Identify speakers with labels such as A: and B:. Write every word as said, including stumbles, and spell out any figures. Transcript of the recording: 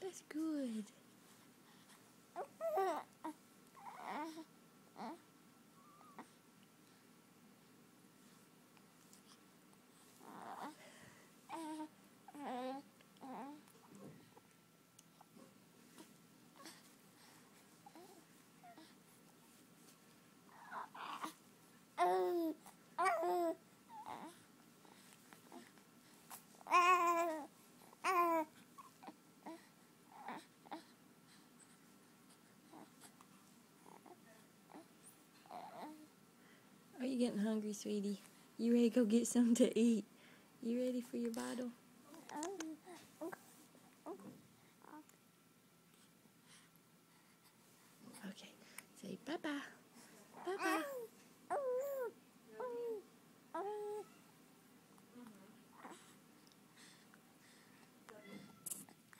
A: That's good. Are you getting hungry, sweetie? You ready to go get something to eat? You ready for your bottle? Okay. Say bye-bye. Bye-bye.